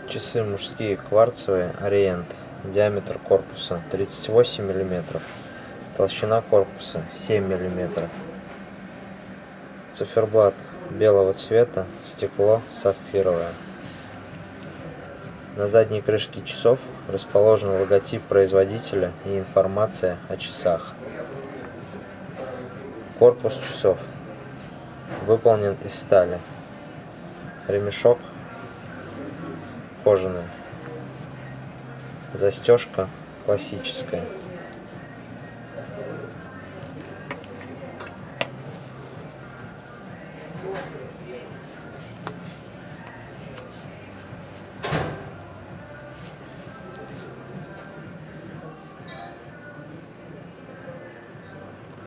Часы мужские кварцевые Ориент. Диаметр корпуса 38 мм. Толщина корпуса 7 мм. Циферблат белого цвета, стекло сапфировое. На задней крышке часов расположен логотип производителя и информация о часах. Корпус часов выполнен из стали. Ремешок кожаный. Застежка классическая.